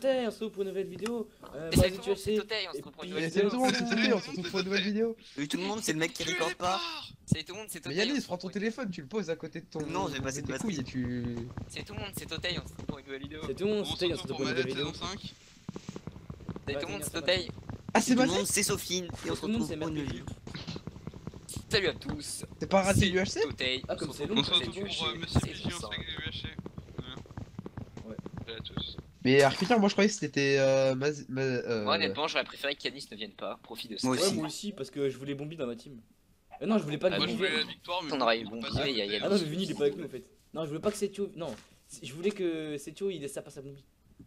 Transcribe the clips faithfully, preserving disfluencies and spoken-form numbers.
Totei, on se retrouve pour une nouvelle vidéo. Euh, Mais bah, c'est tu tout le sais, monde, c'est Totei, on se retrouve pour une puis- nouvelle Mais c'est tout vidéo. le monde, c'est Totei, on se retrouve pour une nouvelle vidéo. Oui, tout le monde, c'est le mec qui Tuez record les pas. porcs. C'est tout le monde, c'est Mais Totei. Yannis, prends ton téléphone, tu le poses à côté de ton. Non, j'ai passé de de tes couilles et tu. C'est tout le monde, c'est Totei, on se retrouve pour une nouvelle vidéo. C'est tout le monde, On se Totei, on se retrouve retrouve pour pour une nouvelle Manette vidéo. saison cinq. C'est tout le monde, c'est Totei. Ah, Tout c'est le ma monde, c'est Sophine. Et on se Tout le monde, retrouve c'est pour une Mercredi. vidéo. Salut à tous. C'est pas raté C'est l'U H C? Totei. Ah, comme on se c'est retrouve long, On se pour retrouve cette pour euh, U H C, Monsieur c'est Pigeon, pour ça. c'est U H C. Ouais. Salut à tous. Mais Arcadier, moi je croyais que c'était. Euh, Maz- Ma- euh, Moi honnêtement, j'aurais préféré que Yanis ne vienne pas. Profite de ça. Moi Ouais, aussi. moi aussi, parce que je voulais Bombi dans ma team. Euh, non, je voulais pas que Ah, Moi je Bombi voulais vienne. la victoire, mais On bon, aurait eu on bon passe pied, à il y a- il y a- côté. Ah non, mais Vini il est pas avec nous en fait. Non, je voulais pas que Setio. Non, je voulais que Setio il laisse sa passe à Bombi.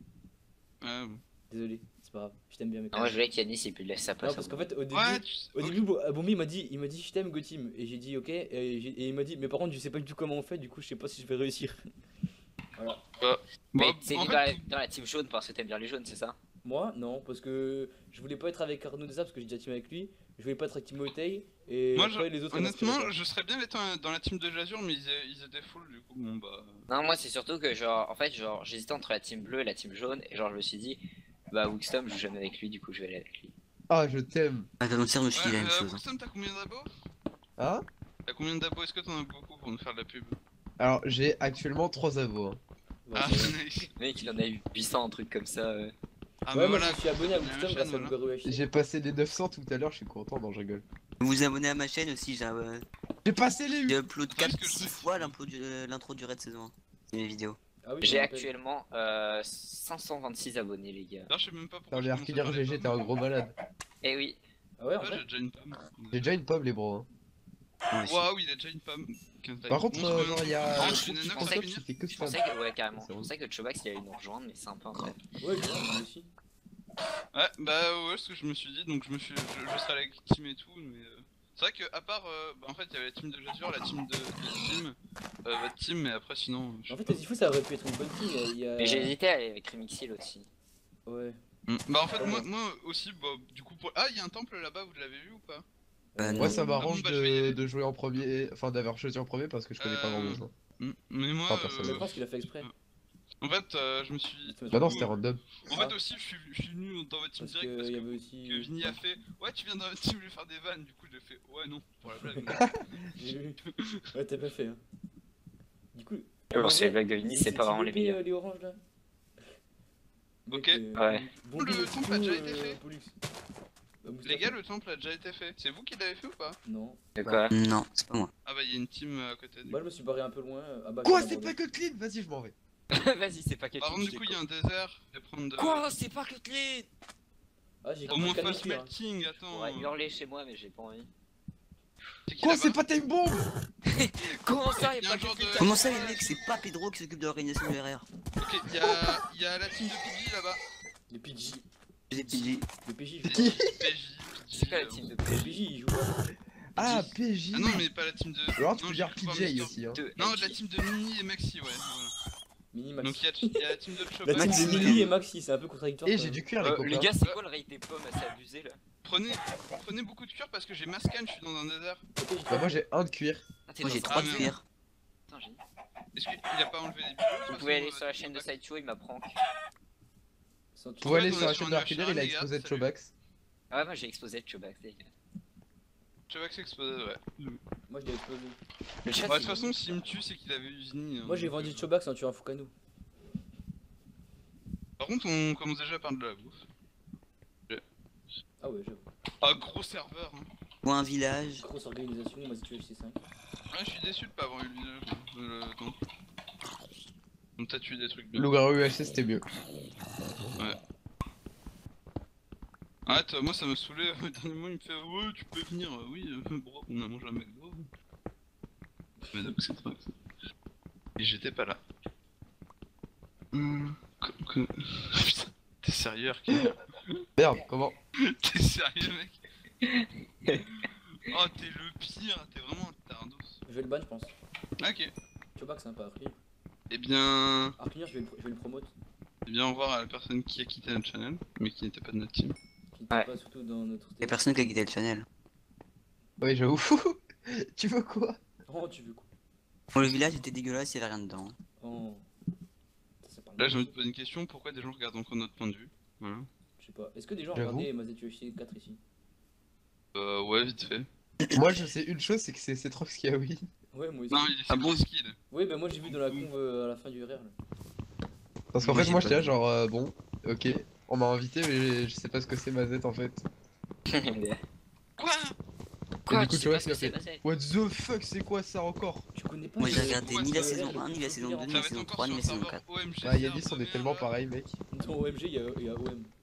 Ouais, bon. Désolé, c'est pas grave, je t'aime bien mec. Non, moi je voulais qu'Yanis il puisse laisser sa Non, place. parce qu'en fait, au début, Ouais, tu... au début Bo- euh, Bombi m'a dit, il m'a dit je t'aime Gotim et j'ai dit ok et, j'ai- et il m'a dit mais par contre je sais pas du tout comment on fait, du coup je sais pas si je vais réussir. Voilà. Mais Bon, c'est en dans, fait, la, dans la team jaune parce que t'aimes bien les jaunes, c'est ça? Moi non parce que je voulais pas être avec Arnaud Deza parce que j'ai déjà team avec lui, je voulais pas être avec Timothée et Moi, après les autres. honnêtement, je serais bien étant dans la team de Jazur, mais ils, é- ils étaient full du coup. Bon bah. Non, moi c'est surtout que genre, en fait, genre, j'hésitais entre la team bleue et la team jaune et genre je me suis dit, bah Wixtom je joue jamais avec lui, du coup je vais aller avec lui. Ah, je t'aime. Ah, comme ça, je me suis dit Ouais, la même euh, chose. hein. Wixom, t'as combien d'abos? Hein? T'as combien d'abos? Est-ce que t'en as beaucoup pour nous faire de la pub? Alors, j'ai actuellement trois abos. hein. Ah, nice. Le mec il en a eu huit cents, un truc comme ça. euh. Ah, Ouais, bah moi voilà. je me suis abonné à La Wixtom chaîne, grâce à voilà. Loup-Garou H C. J'ai passé les neuf cents tout à l'heure, je suis content, non, je rigole. Vous vous abonnez à ma chaîne aussi, j'ai euh, J'ai passé les j'ai huit. upload Parce quatre que je six sais. fois l'intro du, euh, l'intro du raid saison un. C'est mes vidéos. Ah oui, je J'ai me rappelle. actuellement euh, cinq cent vingt-six abonnés, les gars. D'ailleurs, je sais même pas pourquoi. Non, mais je commence à Arcadier parler G G, de t'es un pommes. gros malade. Eh oui. Ah ouais en Ouais, vrai. j'ai déjà une pomme. J'ai déjà une pomme, les bros. hein. Moi aussi. Waouh, il a déjà une pomme. Par contre, On se euh, met- genre, il y a. Ah, le je suis groupe une nana, qui ça va qui finir. fait que Je ça. pensais que, ouais, carrément. C'est Je bon. pensais que Chobax il allait nous rejoindre, mais c'est un peu un rêve. Ouais, moi aussi. Ouais, bah ouais, ce que je me suis dit, donc je me suis, je, je serai avec team et tout, mais euh, c'est vrai que à part, euh, bah, en fait, il y avait la team de Jazur, la team de, de team, euh, votre team, mais après sinon. je En sais fait, Azifou ça aurait pu être une bonne team. Il y a... Mais j'ai hésité à aller avec Remixil aussi. Ouais. pas. Mm. Bah en fait, moi, moi aussi, bah du coup, pour... ah, il y a un temple là-bas, vous l'avez vu ou pas? Euh, Moi, non. ça m'arrange Ah bon, bah, je vais y de, aller. de jouer en premier, enfin d'avoir choisi en premier parce que je connais pas Euh, grand monde. Mm. Mais moi, Pas personnel. Je euh, pense qu'il a fait exprès. en fait, euh, je me suis. Bah non, c'était random. En fait aussi, je suis, je suis venu dans votre team Parce direct parce qu'il y que, avait aussi. que Vinny a fait, ouais, tu viens dans votre team lui faire des vannes, du coup, j'ai fait, ouais, non, pour la blague. J'ai vu. Ouais, t'as pas fait. Hein. Du coup. Ouais, bon, en c'est vrai, le blague de Vinny, c'est pas vraiment les T V P, meilleurs. euh, les oranges là. Ok. Donc, Ouais. Bon, Le le temple a déjà été fait. Bah, Moustapha. Les gars, le temple a déjà été fait. C'est vous qui l'avez fait ou pas? Non. De quoi? Non, c'est pas moi. Ah bah, il y a une team à côté de Moi, je me suis barré un peu loin. Ah bah, Quoi, j'ai c'est abandonné. pas que clean? Vas-y, je m'en vais. Vas-y, c'est pas quelque Par contre, du coup, il y a un désert. Je vais prendre de. Quoi? C'est pas que clean! Ah, j'ai Au moins, calmé fast le cuir, hein. melting, On attends. pourrait hurler chez moi, mais j'ai pas envie. C'est qui Quoi, là-bas? c'est pas Time Bomb? Comment ça, Il y y'a a pas un genre que clean? de- Comment ça, les mecs, c'est pas Pedro qui s'occupe de l'organisation du R R? Ok, il y a... il y a la team de P J là-bas. Le P J. J'ai des P J. Le P J, P il joue J, pas. P J. C'est quoi la euh, team de Le P P J, il joue pas. Ah, P J. Ah non, mais pas la team de. Alors, tu Non, peux j'ai dire cru voir P J Mister- aussi. Hein. de Non, M de la J. team de Mini et Maxi, ouais. Voilà. Minimax. Donc il y, a... il y a la team de La Chobax. team Maxi. de Mini et Maxi, c'est un peu contradictoire. Et quand j'ai même. du cuir, les Euh, copains. les gars, c'est quoi le rate des pommes? C'est abusé là. Prenez... Prenez beaucoup de cuir parce que j'ai Mascan, je suis dans un désert. Ok, j'ai Bah, moi, j'ai un de cuir. Ah, t'es Moi, dans j'ai un trois de merde. cuir. Putain, j'ai- Est-ce qu'il a pas enlevé les bidons? Vous pouvez aller sur la chaîne de Sideshow, il m'a prank. Sans- Vous pouvez aller on sur est la sur chaîne un d'Arcadier, H un, il a les gars, exposé de salut. Chobax. Ah ouais, moi j'ai exposé le Chobax, les gars. Chobax exposé, ouais. Moi, je l'ai explosé. Le chat, Bah, de c'est- toute façon, s'il me tue, c'est qu'il avait usini. hein, Moi, j'ai donc, vendu euh, Chobax en tuant Fukano. Par contre, on commence déjà par de la bouffe. Ah ouais, j'avoue. Ah, gros serveur, hein. Ou un village. Grosse organisation, moi, si tu veux F C cinq. Ouais, je suis déçu de pas avoir eu le village. euh, Le temps. Donc, t'as tué des trucs bien. Loup-Garou U H C, c'était mieux. Arrête, euh, moi ça m'a saoulé. Au dernier moment, il me fait ouais, tu peux venir. Euh, Oui, euh, bro, on a mangé un McDo. Mais donc, c'est trop. Et j'étais pas là. Hum, que- que- Putain, t'es sérieux, Arkin? Merde, comment? T'es sérieux, mec? Oh, t'es le pire, t'es vraiment un tardos. Je vais le ban, je pense. Ok. Chobax, c'est un pas Arclir. Eh bien, Arclir, je vais le, je vais le promote. eh bien, au revoir à la personne qui a quitté notre channel, mais qui n'était pas de notre team. Qui n'était Ouais. pas surtout dans notre. Y'a personne qui a quitté le channel. Ouais, j'avoue. Tu veux quoi? Oh, tu veux quoi? Bon, le village était dégueulasse, y'avait rien dedans. Oh. Ça, c'est pas Là, j'ai envie de poser une question, pourquoi des gens regardent encore notre point de vue? Voilà. Je sais pas. Est-ce que des gens J'avoue. regardaient Mazet U F C quatre ici? Euh, ouais, vite fait. Moi, je sais une chose, c'est que c'est Trox qui a oui. Ouais, moi aussi. Non, il est Ah c'est bon trop skill. Ouais, bah moi j'ai vu dans la conve euh, à la fin du R R là. Parce qu'en Moi, fait, j'ai moi, pas j'étais là, vu. genre, euh, bon, ok, on m'a invité, mais je sais pas ce que c'est Mazette en fait. Quoi? Et du coup, tu tu sais vois, pas ce c'est que c'est, fait. Mazet? What the fuck, c'est quoi ça encore? Tu connais pas Moi j'ai le- regardé Ouais, ni ça la va saison être un, ni la saison deux, populaire ni Ça la va être saison encore trois, ni sur la un saison serveur quatre. O M G. Bah, serve Yanis, on de est tellement merde, là. pareil, mec. Dans O M G, il y a, il y a O M.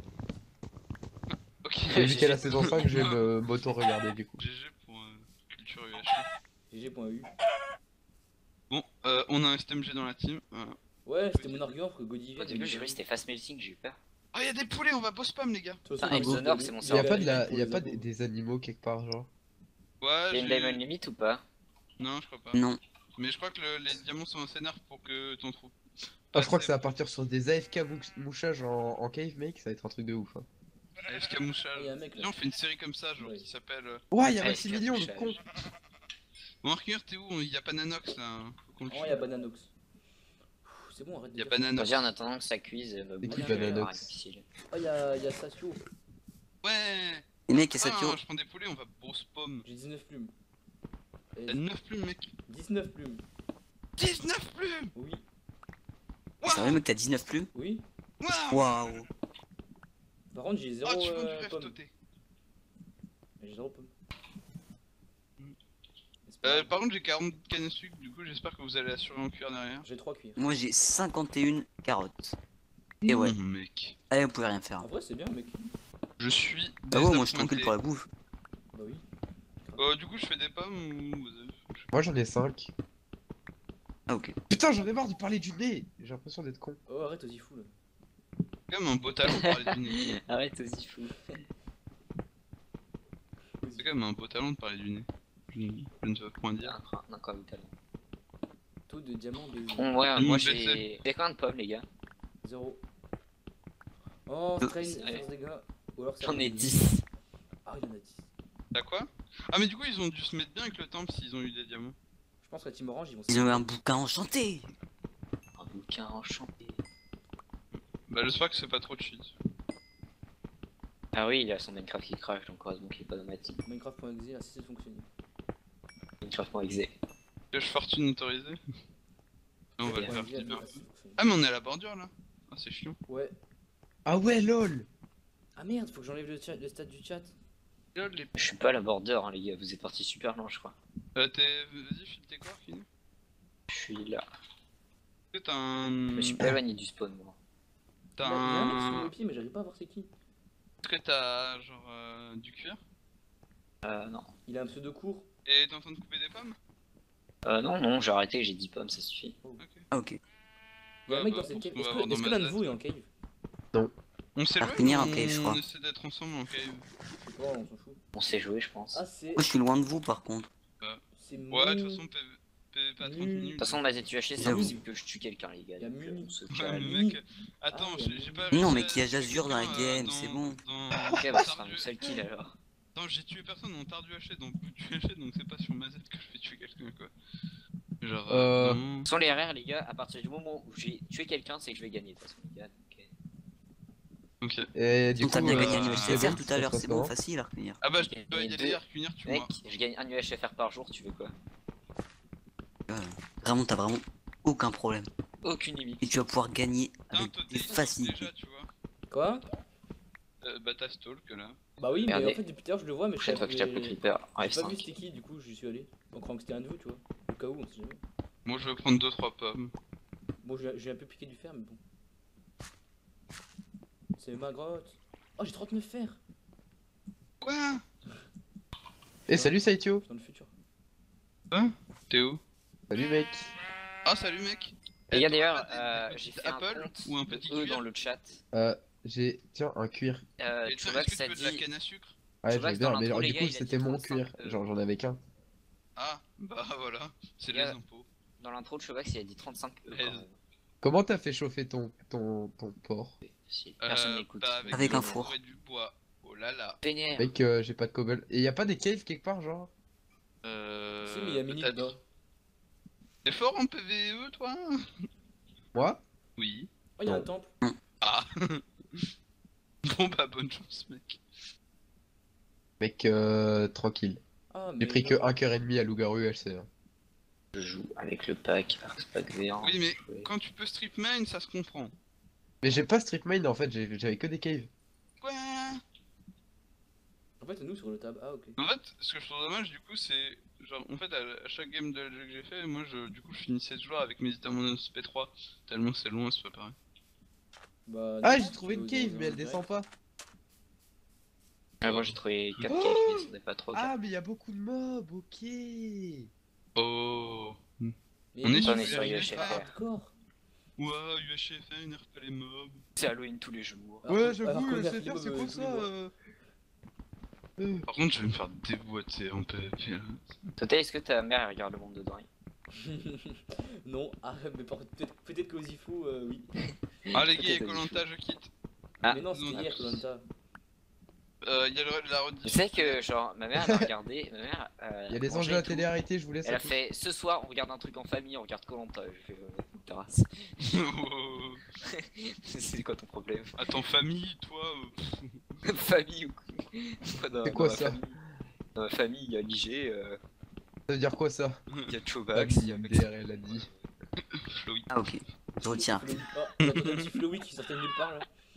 Ok. Et vu qu'à la saison cinq, je vais me m'auto-regarder du coup. G G pour euh, culture U H. G G point U. Bon, euh, on a un S T M G dans la team. Voilà. Ouais, c'était mon argument pour que Godivier. Au début, j'ai cru que c'était fast melting, j'ai eu peur. Oh, y'a des poulets, on va boss spam, les gars. Ah, Exonor, c'est mon Y a pas de la, y a pas des, des animaux quelque part, genre. Ouais, Il y a une j'ai- diamond limit ou pas? Non, je crois pas. Non. Mais je crois que le- les diamants sont assez nerfs pour que t'en trouves. Ah, je crois que ça va partir sur des A F K mou- mouchages en, en cave, mec, ça va être un truc de ouf. Hein. A F K mouchage. Il y a un mec là. Viens, on fait une série comme ça, genre, Ouais. qui s'appelle. euh, Ouais, y'a A F K Maximilien, le mouchage. con. Bon, Arcur, t'es où? Y'a pas Nanox là. hein. Faut qu'on le Oh, tue. il y a Bananox. Pff, C'est bon, arrête de Y'a dire pas ça. Nanox. Vas-y, en attendant que ça cuise, euh, C'est qui, bouger, Bananox euh, difficile. Oh, il y a, il y a Sasio. Ouais. Les mecs, Ah, Satio, je prends des poulets, on va brosse pomme. J'ai dix-neuf plumes. Et T'as neuf plumes, mec. dix-neuf plumes. dix-neuf plumes. Oui. sérieux Waouh. mec, t'as dix-neuf plumes? Oui. Waouh. Waouh. Par contre, j'ai zéro Oh, tu vends du euh, rêve, pomme. Toté. J'ai zéro pomme. Mm. Mais c'est pas Euh, grave. par contre, j'ai quarante cannes à sucre, du coup, j'espère que vous allez assurer en cuir derrière. J'ai trois cuirs. Moi j'ai cinquante et une carottes. Et ouais. Mmh, mec. Allez, vous pouvez rien faire. En vrai, c'est bien, mec. Je suis. Bah ouais, moi je suis désappointé. tranquille pour la bouffe. Bah oui. Euh, du coup, je fais des pommes ou. Moi, j'en ai cinq. Ah ok. Putain, j'en ai marre de parler du nez. J'ai l'impression d'être con. Oh, arrête, aussi fou là. C'est quand même un beau talent de parler du nez. Arrête aussi fou. C'est quand même un beau talent de parler du nez. Je, je ne sais pas point dire. Un encore du talent. Taux de diamant de Bon, ouais, Mmh, moi je j'ai. sais. J'ai combien de pommes, les gars? zéro. Oh, Euh, strain, ouais. force dégâts. Ou alors ça J'en ai me- dix. Ah, il y en a dix. T'as quoi? Ah, mais du coup, ils ont dû se mettre bien avec le temple s'ils ont eu des diamants. Je pense que la team orange, ils vont Ils ont eu un bouquin enchanté. Un bouquin enchanté. Bah, j'espère que c'est pas trop cheat. Ah oui, il a son Minecraft qui crash, donc heureusement qu'il est pas dans ma team. Minecraft.exe a cessé de fonctionner. Minecraft.exe. Cache fortune autorisée. On va le Point faire exe a bien. cessé de fonctionner. Ah, mais on est à la bordure là. Ah, c'est chiant. Ouais. Ah ouais, lol. Ah merde, faut que j'enlève le, chat- le stade du chat. Lol, les- Je suis pas à la border, hein, les gars, vous êtes partis super loin, je crois. Euh, t'es. Vas-y, file tes corps, Kini. Je suis là. Est-ce que t'as un. Je me suis pas éloigné du spawn, moi. Il y T'as a, il y a un mec sur un. le pied, mais j'arrive pas à voir c'est qui. Est-ce que t'as genre euh, du cuir? Euh, non. Il a un pseudo court. Et t'es en train de couper des pommes? Euh, non, non, j'ai arrêté, j'ai dix pommes, ça suffit. Ok. Ah ok. Il y a un Ouais, mec bah, dans cette pense cave. qu'on Est-ce va que, avoir dans est-ce que ma l'un de tête. vous est en cave? On s'est À joué finir ou en cave, je crois. On essaie d'être ensemble en cave. Je sais pas, on s'en fout. On s'est joué, je pense. Ah, c'est. Moi je suis loin de vous par contre. C'est Ouais, de mon- toute façon, P V P pas trente Mmh. minutes. De toute façon, ma Z U H, c'est J'avoue. impossible que je tue quelqu'un, les gars. Y a donc, euh, Muni. on se Ouais, calme. mais mec, attends, Ah, j'ai y a j'ai pas Non, réussi mais à qu'il y a tuer Jazur dans la quelqu'un, euh, game, dans- c'est bon. dans- Ok, dans bah ce sera Tardu- mon seul kill alors. Attends, j'ai tué personne en Tardu Haché, donc tu Haché, donc c'est pas sur ma Z que je fais tuer quelqu'un quoi. Genre. Euh, Euh... non. Sans les R R, les gars, à partir du moment où j'ai tué quelqu'un, c'est que je vais gagner, de toute façon, les gars. Donc, euh, Ok. Et du Donc coup, t'as bien euh, gagné un c'est U H c'est C F R bon, tout ça à se l'heure, passe c'est bon, comment facile à retenir. Ah bah je j'ai dois y gagné aller, deux. Arcunir, tu Mec, vois. je gagne un U H F R par jour, tu veux quoi? Vraiment, t'as vraiment aucun problème. Aucune limite. Et tu vas pouvoir gagner T'as un avec totem des facilités. déjà, tu vois. Quoi? Euh, bah t'as Stalk là. Bah oui, mais Regardez. en fait, depuis tout à l'heure, je le vois, mais je Prochaine fois que je tape le j'ai creeper, en j'ai F pas vu cinq. c'était qui, du coup, j'y suis allé. En croyant que c'était un de vous, tu vois. Au cas où, on sait jamais. Moi je vais prendre deux trois pommes. Bon, j'ai j'ai un peu piqué du fer, mais bon. C'est ma grotte. Oh, j'ai trente-neuf fer. Quoi? Et salut Saitio. Je suis dans le futur. T'es où? Salut mec. Ah salut mec. Les Eh, gars, t'aurais d'ailleurs, pas des- euh, des j'ai petits fait un Apple compte ou un de petit E cuir. dans le chat. Euh, j'ai, tiens, un cuir. Euh, Et tu tiens, vois est-ce que que ça tu veux de la dit. canne à sucre? Ouais, Tu je vois veux que bien, dans mais l'intro, alors, les du gars, coup, il a c'était dit mon trente-cinq, cuir. euh, Genre, j'en avais qu'un. Ah bah voilà, c'est Yeah. les impôts. Dans l'intro de Chovax, il a dit trente-cinq E. treize. quand même. Comment t'as fait chauffer ton, ton, ton porc? Si personne Euh, n'écoute. bah, avec, Avec du un four four. et du bois. Oh là là. Pénère. Mec, euh, j'ai pas de cobble. Et y a pas des caves quelque part, genre? Euh. Si, mais il y a Mini peut-être. dedans. T'es fort en P V E toi? Moi? Oui. Oh, y'a un Non. temple. Ah. Bon bah bonne chance mec. Mec, euh, tranquille. Ah, mais. J'ai pris que non. un cœur et demi à loup-garou U H C. hein. Je joue avec le pack, Arxpack V un. Oui mais Ouais. quand tu peux strip main ça se comprend. Mais j'ai pas strip main en fait, j'ai- j'avais que des caves. Quoi? En fait, nous sur le tab. Ah, ok. En fait, ce que je trouve dommage du coup c'est genre en fait à, à chaque game de L G que j'ai fait, moi je du coup je finissais ce joueur avec mes itames S P trois tellement c'est loin c'est pas pareil. Bah, Ah, non, j'ai si trouvé tu une veux, cave, dans mais un elle direct. descend pas. Ah, moi j'ai trouvé quatre Oh caves, mais ce n'est pas trop. Ah, mais il y a beaucoup de mobs, ok. Oh. Mais On est oui, sur mais les c'est U H F R. hardcore. Ouais, U H F R, nerf pas les mobs. C'est Halloween tous les jours. Alors Ouais, qu'on- alors j'avoue, qu'on le a C F R, Philippe, c'est euh, quoi tous ça les mois. euh Euh, Par contre, je vais me faire déboîter en P V P là. Total, est-ce que ta mère elle regarde le monde de Dory? Non, ah, mais par contre, peut-être peut-être que Osifu, euh, oui. Ah les Ok, gars, t'as Colanta, je quitte. Ah, Mais non, c'était non, hier, non. Koh-Lanta. Euh, il y a le, la Tu rediff. sais que genre ma mère elle a regardé, ma mère. Euh, Il y a les mangeait anges de la et tout. télé arrêtés, je vous laisse. Elle à a tous. fait ce soir on regarde un truc en famille, on regarde Koh-Lanta. Je fais euh, terrasse. Oh. C'est quoi ton problème? Attends, famille, toi. euh, Famille ou quoi? Dans- C'est quoi dans ma ça famille- Dans ma famille, il y a l'I G, euh, Ça veut dire quoi ça il y a Ah, Chobax, il y a M Max. D R, elle a dit. Floyd. Ah ok, je retiens. Flowy. Ah, il y a ton petit Flowy qui sortait de nulle part là.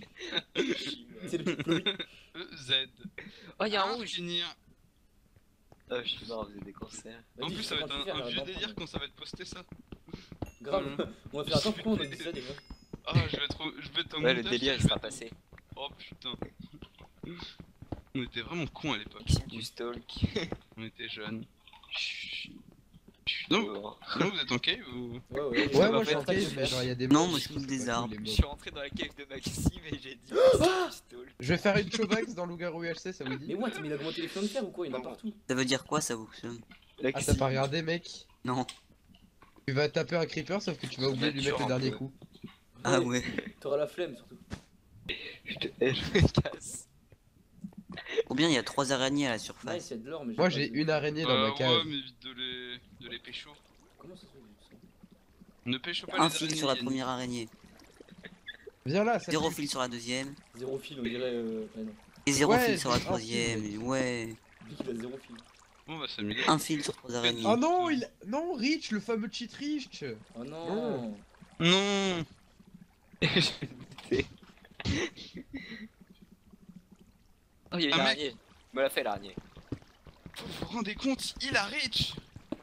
C'est le petit Flowy. E, Z. Oh, il y a un Ah, rouge! finir. Ah, je suis mort, on faisait des concerts. En Vas-y, plus, je ça va sais être pas un, quoi faire, un là, vieux dans délire le quand ça va être posté ça. Grave, on va faire attends, pourquoi on a dit ça déjà? Ah, je vais être, au- je vais être en Ouais, le montage, délire je il vais sera être- passé. Oh putain. On était vraiment cons à l'époque. Maxime du stalk. On était jeunes. Chut. Non. dehors. Non, vous êtes en cave ou? Ouais, ouais, Ouais, bah, moi en je suis en fait, cave, mais genre il y a des Non, mobs moi, et je tout, coupe c'est des pas cool, arbres. les Je mobs. suis rentré dans la cave de Maxime et j'ai dit Ah du stalk. Je vais faire une showbox dans loup-garou U H C, ça vous dit Mais what, mais il a augmenté les flammes de fer ou quoi? Il y en a Non. partout. Ça veut dire quoi ça, Wuxum? Ah, t'as pas regardé, mec? Non. Tu vas taper un creeper, sauf que tu vas oublier de lui mettre le Sur un dernier peu. coup. Ah ouais. T'auras la flemme surtout. Je te hais, je me casse. Ou bien il y a trois araignées à la Nice, surface. il y a de l'or, mais Moi pas j'ai de- une araignée dans Euh, ma cave. ouais, mais vite de les, de les pécho. Comment ça se fait ça? Ne pécho pas Un les fil araignées, sur la Yannick. première araignée. Viens là, ça Zéro pique. fil sur la deuxième. Zéro fil, on dirait. Euh... Ouais, non. Et zéro Ouais, fil sur la j'ai un troisième. fil. Ouais. Lui, il a zéro fil. On va s'amuser. Un fil sur trois araignées. Oh non, il... non, Rich, le fameux cheat Rich. Oh non! Non. Oh, il y a une Un mec. araignée. Me l'a fait l'araignée. Vous vous rendez compte, il a Rich.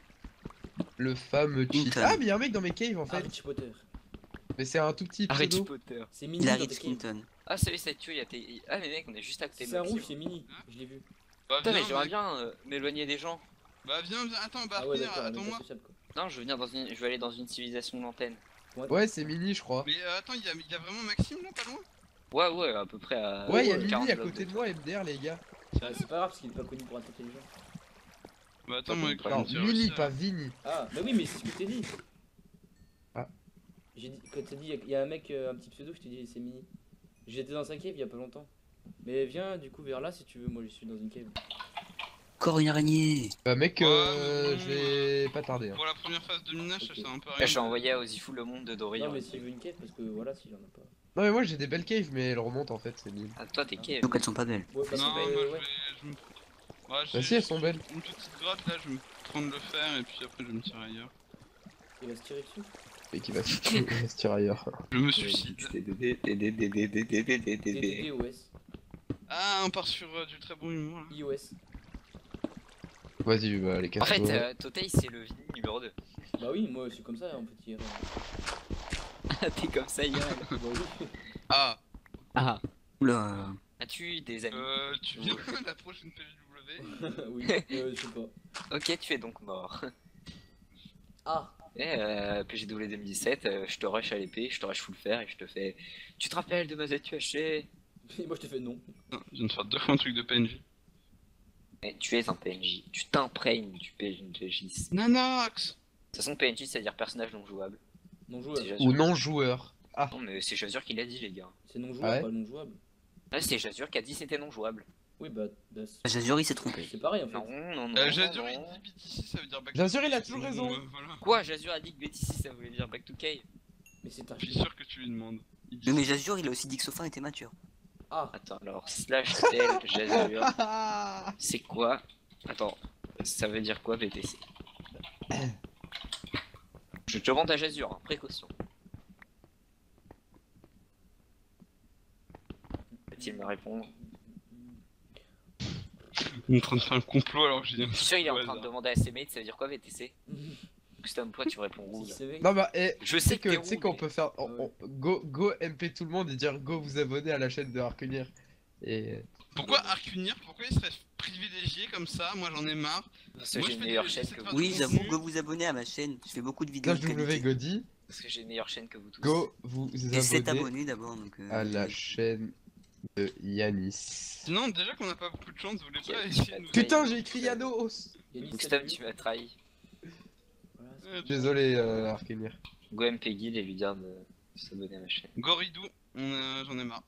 Le fameux cheat. Hinton. Ah, mais il y a un mec dans mes caves en fait. Harry Potter. Mais c'est un tout petit Harry pseudo. Potter. C'est mini Il dans arrive tes caves. Clinton. Ah, celui c'est tué, il y a tes. Ah, mais mec, on est juste à côté Si de c'est un Maxime. rouge, c'est mini. Je l'ai vu. Bah Putain, mais viens, j'aimerais mec. bien euh, m'éloigner des gens. Bah viens, viens, attends, bah Ah ouais, revenir, d'accord, on est attends-moi. pas sociable quoi. Non, je veux venir dans une. Je veux aller dans une civilisation lointaine. Ouais, c'est mini, je crois. Mais euh, attends, il y a, il y a vraiment Maxime là, pas loin? Ouais, ouais, à peu près à. Ouais, il y a ouais, Mini quarante à blocs côté de moi, M D R, les gars. Ah, c'est pas grave parce qu'il est pas connu pour être intelligent. Bah attends, moi, Pas quand Non, tu Mini, réussis, pas là. Vini. Ah, bah oui, mais c'est ce que je t'ai dit. Ah. J'ai dit, quand t'as dit, il y a un mec, euh, un petit pseudo, je t'ai dit, c'est mini. J'étais dans sa cave il y a pas longtemps. Mais viens du coup vers là si tu veux, moi je suis dans une cave. Encore une araignée. Bah, mec, Ouais, euh, mais bon, je vais pas tarder. hein. Pour la première phase de minage, ça Ok. sert un peu à Là, rien. j'ai envoyé à Ozifou le monde de Dory. Non, hein. mais s'il veut une cave, parce que voilà, s'il en a pas. Non, mais moi j'ai des belles caves, mais elles remontent en fait, c'est nul. Ah, toi, t'es cave. Donc elles sont pas belles. Ouais, parce Non, que, moi euh, je ouais. vais. Je me... Ouais, Bah, j'ai si, elles sont belles. une petite grotte là, je vais me prendre le fer et puis après je vais me tirer ailleurs. Il va se tirer dessus. Et qui va se il va se tirer ailleurs. Je me suicide. D D D D D D D D D D D D D D D O S. Ah, on part sur euh, du très bon humour là. I O S. Vas-y, bah, les En fait, casse-toi. euh, Totei, c'est le Vini numéro deux. Bah oui, moi je suis comme ça en petit. T'es comme ça, Yann. Bah oui. Ah, Ah. Oula. As-tu des amis? euh, tu viens la prochaine P V W? Oui, euh, je sais pas. Ok, tu es donc mort. Ah, Et euh, P G W deux mille dix-sept, euh, je te rush à l'épée, je te rush full fer et je te fais. Tu te rappelles de ma Z U H C? et moi je te fais non. Non, je viens de faire deux fois un truc de P N J. Mais tu es un P N J, tu t'imprègnes du P N J. De Nanox! toute façon, P N J, c'est-à-dire personnage non jouable. Non C'est jouable. Jazur. Ou non joueur. Ah, Non, mais c'est Jazur qui l'a dit, les gars. C'est non Ah jouable, ouais pas non jouable. Là, c'est Jazur qui a dit c'était non jouable. Oui, bah, bah, c'est- Jazur il s'est trompé. c'est pareil en fait. Non, non, non. Euh, non, Jazur non. il dit B T C, ça veut dire back Jazur, to il a K. toujours Bon, raison. euh, voilà. Quoi, Jazur a dit que B T C ça voulait dire back to K? Mais c'est un Je suis chien. sûr que tu lui demandes. Il dit- Non mais j'assure, il a aussi dit que Sophin était mature. Ah, Attends, alors, slash tel Jazur, c'est quoi? Attends, ça veut dire quoi V T C? Je te demande à Jazur, hein, précaution. Va-t-il me répondre? Il est en train de faire un complot alors que j'ai dit un Je suis sûr il est en truc au train de hasard. demander à ses mates, ça veut dire quoi V T C? Custom, toi tu réponds rouge. si c'est vrai. Non bah, eh, Je tu sais sais que que t'es tu sais roux, qu'on mais- peut faire on- Ouais. on- go go M P tout le monde et dire go vous abonner à la chaîne de Harcunir. Et Pourquoi Arcunir? Pourquoi il serait privilégié comme ça? Moi j'en ai marre. Parce que Moi, j'ai je une fais meilleure des- chaîne j'essaie que de vous. faire Oui, du j'avoue contenu. que vous abonnez à ma chaîne. Je fais beaucoup de vidéos de W qualité. Godi, Parce que j'ai une meilleure chaîne que vous tous. go vous J'ai sept abonner abonnés d'abord donc. euh, à la chaîne de Yanis. Sinon, déjà qu'on n'a pas beaucoup de chance, vous voulez Ok, pas tu essayer vas de nous. te- Putain, j'ai écrit Yanos. Yannis, Custom, salut. tu m'as trahi. Voilà, c'est- Euh, Désolé euh, Harcunir. Go M P Guide et lui dire de s'abonner à ma chaîne. Goridou, on, euh, j'en ai marre.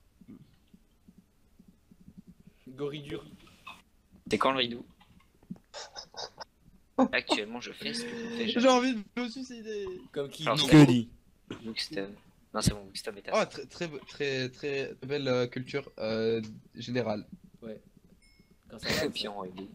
Gorille dur. C'est quand le ridou? Actuellement, je fais ce que je fais J'ai jamais. envie de me suicider. Comme qui Alors, non. c'est- dit. Custom. Non, c'est bon, Custom est à Oh très très très très belle euh, culture euh, générale. Quand ça va, Puis en ridou.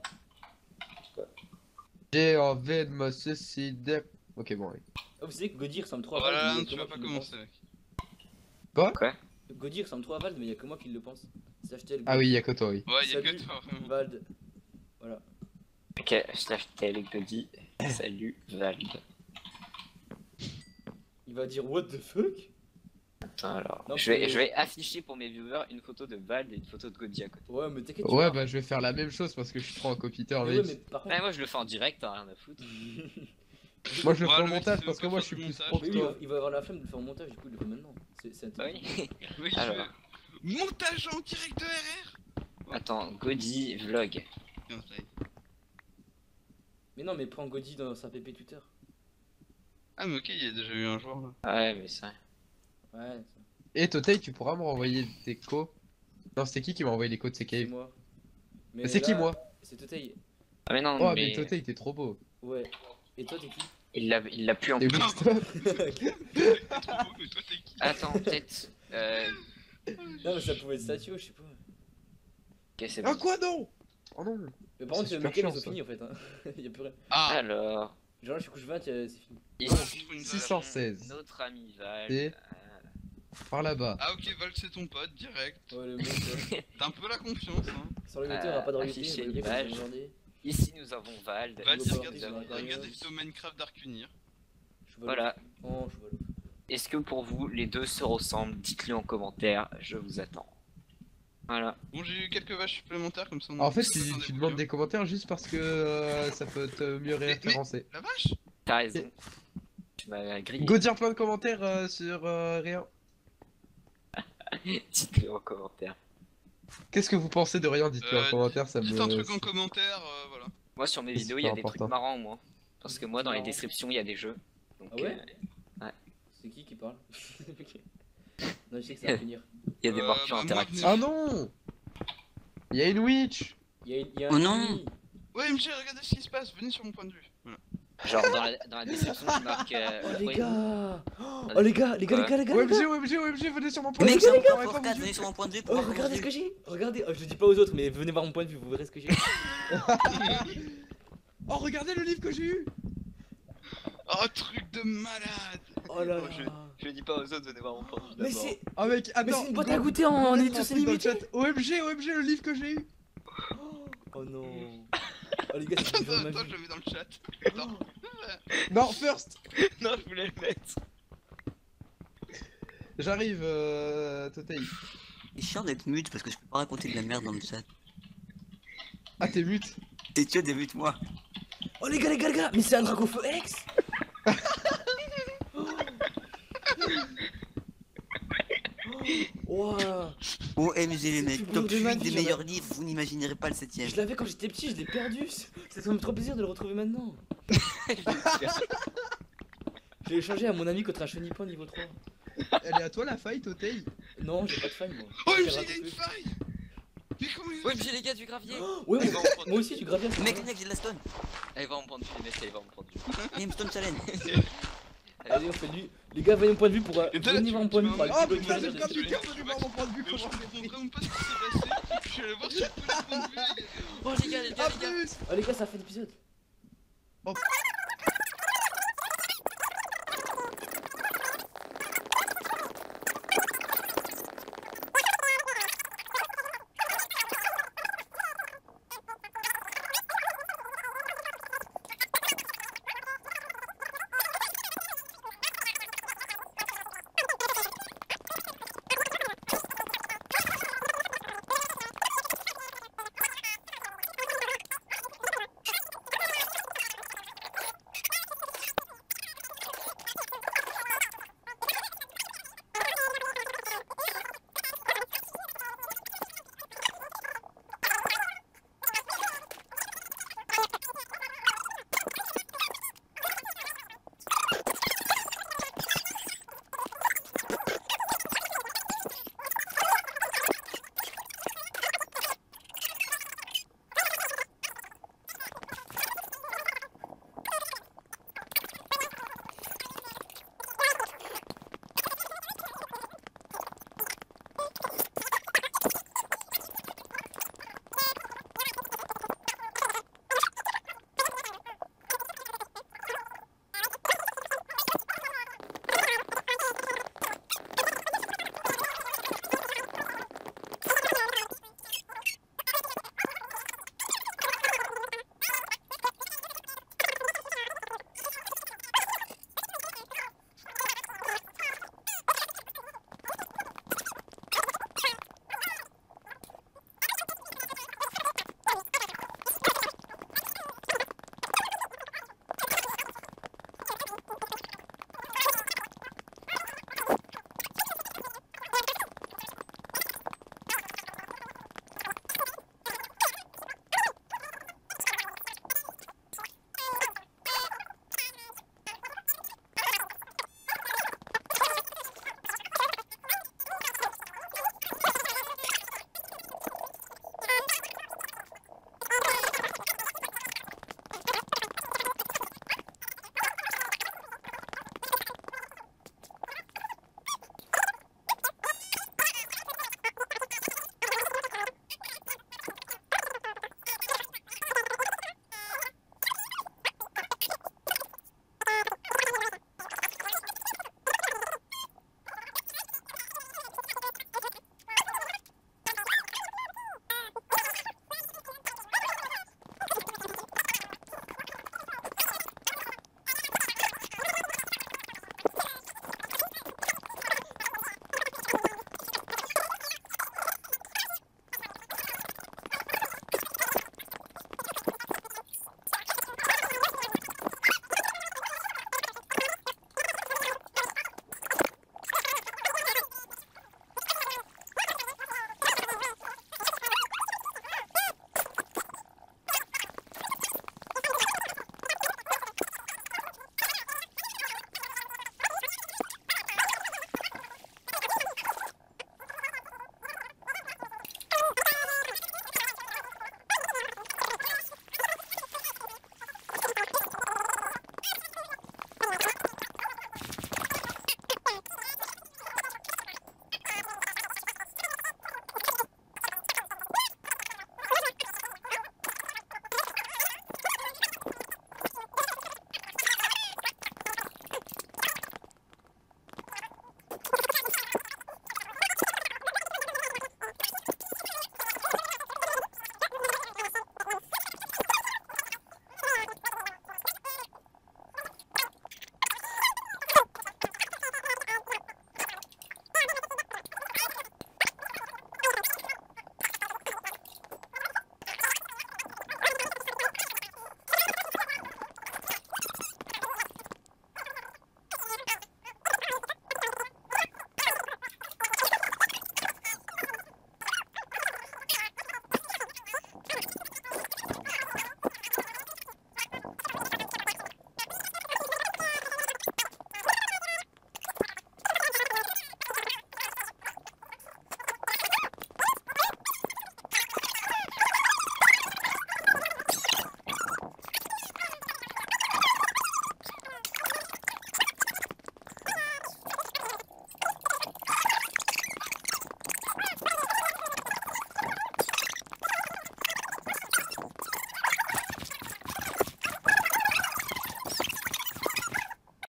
J'ai envie de me suicider. Ok bon. Oui. Oh, vous savez que Gaudi ressemble trop à Voilà, Vald, mais il y a tu que vas moi pas qui le commencer mec. pense. Gaudi ressemble trop à Vald, mais il y a que moi qui le pense. Slash tel. Ah oui, y'a que toi oui. Ouais, y'a que Salut. toi vraiment. Vald. Voilà. Ok, slash tel Goddy. Salut Vald. Il va dire what the fuck. Attends, alors. Non, je, vais, mais- je vais afficher pour mes viewers une photo de Vald et une photo de Goddy à côté. Ouais, mais t'inquiète. tu Ouais vas- bah je vais faire la même chose parce que je suis trop un copiteur Mais mec. ouais, mais par contre. Ouais, moi je le fais en direct, hein, rien à foutre. Moi je le Ouais, fais le au mec, montage il parce veut que pas moi faire je suis du plus montage. pro Mais que oui, il toi. va, il va avoir la flemme de le faire en montage, du coup il le fait maintenant. C'est c'est intelligent. Oui. Oui, Alors. je veux. Montage en direct de R R. Attends, Goddy vlog. Tiens, ça y est. Mais non, mais prends Gaudi dans sa P P Twitter. Ah mais ok, il y a déjà eu un joueur là. Ouais, mais ça. Ouais, Et Totei, tu pourras me renvoyer tes codes. Non, c'était qui qui m'a envoyé les codes? C'est c'est Cave. moi. Mais c'est qui là, moi? C'est Totei. Ah, mais non, Oh mais mais. Totei, t'es trop beau. Ouais. Et toi, t'es qui? Il l'a il l'a plus en Et plus. Winston. Trop beau, mais toi t'es qui? Attends, peut-être. Euh. Non, mais ça pouvait être Statio, je sais pas. Ok, c'est Ah bon. quoi non? Oh non. Mais par contre, C'est les super mecs, ils chiant, ont ça. fini en fait. Hein. Y'a plus rien. Ah, Alors. Genre là, je suis couche vingt, euh, c'est fini. Ici, pour une six valeur. cent seize. notre ami Vald. Et- euh, Par là-bas. Ah ok, Val c'est ton pote, direct. Ouais, le mec, euh, T'as un peu la confiance hein. sans le moteur, Euh, il a pas de royauté. afficher le une gars, il page. va regarder. Ici, nous avons Vald. Val, il il va regarde pas des- regarder, il regarde des euh, vidéos Minecraft d'Arcunir. Je suis pas Voilà. Oh, je suis pas là. Est-ce que pour vous, les deux se ressemblent? Dites-le en commentaire, je vous attends. Voilà. Bon, j'ai eu quelques vaches supplémentaires comme ça. on En fait, peut tu, faire tu des demandes vidéos. des commentaires juste parce que euh, ça peut te mieux mais- référencer. La vache. T'as raison. Tu m'as grillé. Go dire plein de commentaires euh, sur euh, rien. Dites-le en commentaire. Qu'est-ce que vous pensez de rien? Dites-le Euh, en commentaire, ça me. Dites un truc en commentaire, euh, voilà. Moi, sur mes C'est vidéos, il y a super des important. trucs marrants, moi. Parce que moi, dans les Marrant. descriptions, il y a des jeux. Donc, Ah ouais euh, C'est qui qui parle? Ok. Non, je sais que ça va finir. il y a des Euh, mortures bah, moi, interactives. Ah non! Il y a une witch! Il y a, il y a Oh un non. ennemi. Ouais, M J, regardez ce qui se passe, venez sur mon point de vue. Voilà. Genre, dans la, dans la description, tu marques. euh, Oh les ouais, gars! Oh les gars, les gars, les gars, les gars! O les M gars. G, O M G, O M G, venez sur mon point Mais de que vue! ça j'aurais me pas quatre, vu. venez sur mon point de vue pour Oh, voir mon regardez ce vue. que j'ai! Regardez! Oh, je le dis pas aux autres, mais venez voir mon point de vue, vous verrez ce que j'ai. Oh, regardez le livre que j'ai eu! Oh, truc de malade. Oh là Oh, là! Je le dis pas aux autres, venez voir mon point de vue Mais d'abord. c'est. Ah mec, Mais attends! c'est une boîte go- à goûter en go on est mettre un tous truc dans le illimité! chat. O M G, O M G, le livre que j'ai eu! Oh non! Oh les gars, c'est le Attends, jour de ma attends, vie! je le mets dans le chat. Attends. Non, first! Non, je voulais le mettre. J'arrive, euh. Totei. C'est chiant d'être mute parce que je peux pas raconter de la merde dans le chat. Ah, t'es mute? T'es tué, débute-moi. Oh les gars, les gars, les gars! Mais c'est un dragon feu Alex! Ouah! O M G les C'est mecs, le plus top beau de ma huit des vie, meilleurs j'avais- livres, vous n'imaginerez pas le septième. Je l'avais quand j'étais petit, je l'ai perdu! Ça fait trop plaisir de le retrouver maintenant! Je l'ai échangé à mon ami contre un chenipan niveau trois. Elle est à toi la faille, Totei? Non, j'ai pas de faille moi. Oh, Je M fais J, il y a une rattraper. faille. Mais comment il Ouais, mais j'ai les gars du gravier. Oh, ouais, Allez, moi, va en prendre moi aussi, du gravier. Mec, mec, j'ai de la stone. Allez, va en prendre du, les mecs, allez, va en prendre du. Et une stone challenge. Allez, Allez, on fait lui. Les gars, voyez mon point de vue pour. euh, Et toi, là, Venez tu- voir mon tu point de m'as vue pour un aller Oh petit débloquer peu putain, les j'ai de autres. pas désolé, vu je absolument mon point de vue, Je comment comprends j'ai fait. vraiment pas ce qui s'est passé. Je suis allé voir sur tous les points de vue. Oh les gars, les gars, Ah les gars. plus Oh les gars, ça fait d'épisode. Oh